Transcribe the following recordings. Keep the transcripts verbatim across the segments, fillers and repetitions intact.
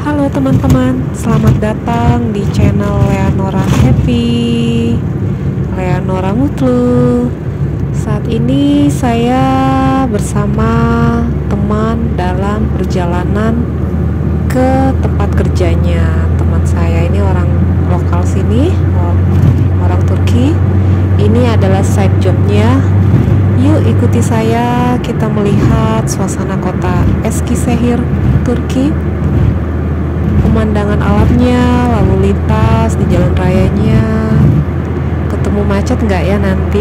Halo teman-teman, selamat datang di channel Leonora Happy, Leonora Mutlu. Saat ini saya bersama teman dalam perjalanan ke tempat kerjanya. Teman saya ini orang lokal sini, orang Turki. Ini adalah side jobnya. Yuk ikuti saya, kita melihat suasana kota Eskişehir, Turki. Pemandangan alamnya, lalu lintas di jalan rayanya. Ketemu macet nggak ya nanti?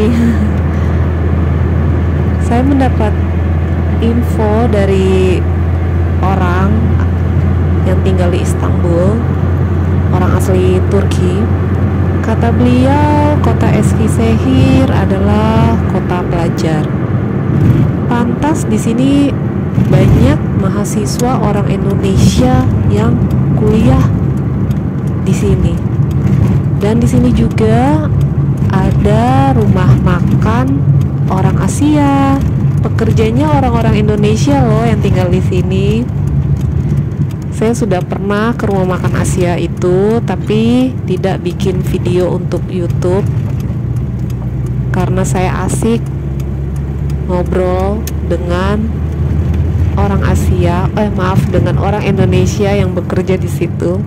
Saya mendapat info dari orang yang tinggal di Istanbul, orang asli Turki. Kata beliau, kota Eskişehir adalah kota pelajar. Pantas di sini banyak mahasiswa orang Indonesia yang kuliah di sini. Dan di sini juga ada rumah makan orang Asia. Pekerjanya orang-orang Indonesia loh yang tinggal di sini. Saya sudah pernah ke rumah makan Asia itu, tapi tidak bikin video untuk YouTube karena saya asik ngobrol dengan orang Asia, eh maaf dengan orang Indonesia yang bekerja di situ.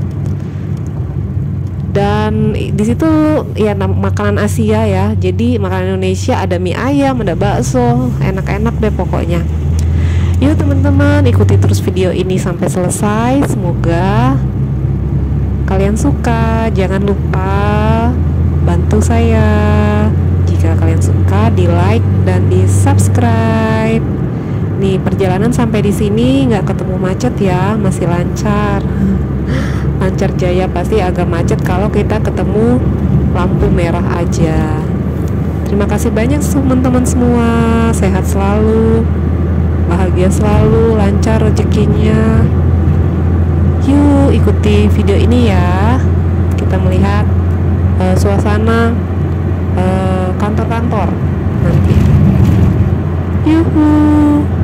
Dan di situ ya makanan Asia ya, jadi makanan Indonesia ada mie ayam, ada bakso, enak-enak deh pokoknya. Yuk teman-teman, ikuti terus video ini sampai selesai. Semoga kalian suka. Jangan lupa bantu saya jika kalian suka, di like dan di subscribe. Nih perjalanan sampai di sini nggak ketemu macet ya, masih lancar. Lancar jaya, pasti agak macet kalau kita ketemu lampu merah aja. Terima kasih banyak teman-teman semua, sehat selalu, bahagia selalu, lancar rezekinya. Yuk ikuti video ini ya. Kita melihat uh, suasana uh, kantor-kantor nanti. Yuhu.